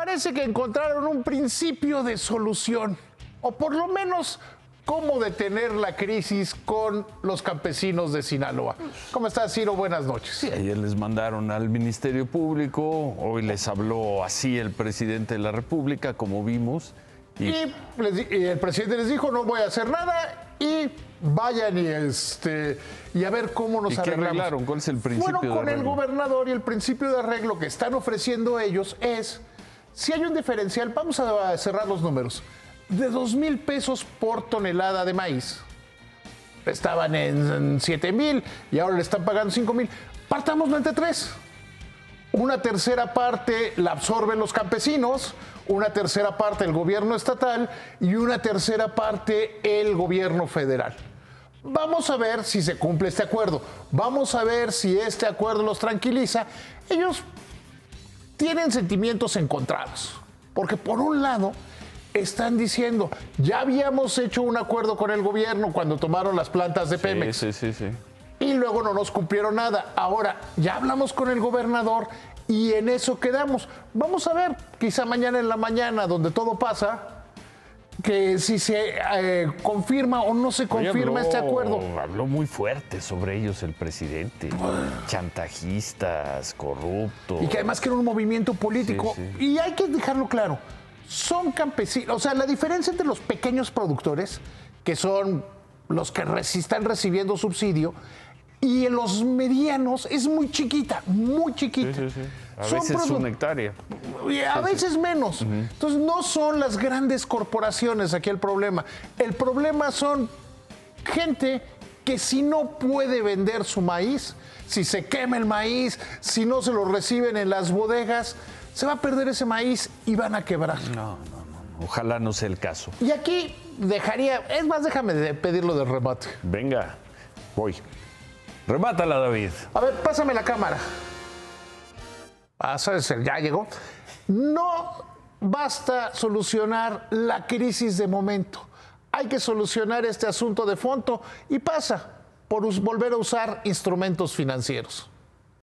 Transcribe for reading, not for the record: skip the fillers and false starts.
parece que encontraron un principio de solución, o por lo menos cómo detener la crisis con los campesinos de Sinaloa. ¿Cómo estás, Ciro? Buenas noches. Sí, ayer les mandaron al Ministerio Público, hoy les habló así el presidente de la República, como vimos. Y el presidente les dijo, no voy a hacer nada y vayan y a ver cómo nos ¿Y qué arreglamos. arreglaron? ¿Cuál es el principio Fueron con de el arreglo? gobernador y el principio de arreglo que están ofreciendo ellos es, si hay un diferencial, vamos a cerrar los números, de 2,000 pesos por tonelada de maíz. Estaban en 7,000 y ahora le están pagando 5,000. Partámoslo entre tres. Una tercera parte la absorben los campesinos, una tercera parte el gobierno estatal y una tercera parte el gobierno federal. Vamos a ver si se cumple este acuerdo. Vamos a ver si este acuerdo los tranquiliza. Ellos tienen sentimientos encontrados, porque por un lado están diciendo, ya habíamos hecho un acuerdo con el gobierno cuando tomaron las plantas de Pemex. Sí. Y luego no nos cumplieron nada. Ahora ya hablamos con el gobernador y en eso quedamos. Vamos a ver, quizá mañana en la mañana, donde todo pasa, que si se confirma o no se confirma este acuerdo. Habló muy fuerte sobre ellos el presidente. Chantajistas, corruptos. Y que además que era un movimiento político. Sí. Y hay que dejarlo claro, son campesinos. O sea, la diferencia entre los pequeños productores, que son los que están recibiendo subsidio, y en los medianos es muy chiquita, muy chiquita. Sí. A veces una hectárea. Y a veces menos. Entonces no son las grandes corporaciones aquí el problema. El problema son gente que si no puede vender su maíz, si se quema el maíz, si no se lo reciben en las bodegas, se va a perder ese maíz y van a quebrar. No. Ojalá no sea el caso. Y aquí es más, déjame pedirlo de remate. Venga, voy. Remátala, David. A ver, pásame la cámara. Ya llegó. No basta solucionar la crisis de momento. Hay que solucionar este asunto de fondo y pasa por volver a usar instrumentos financieros.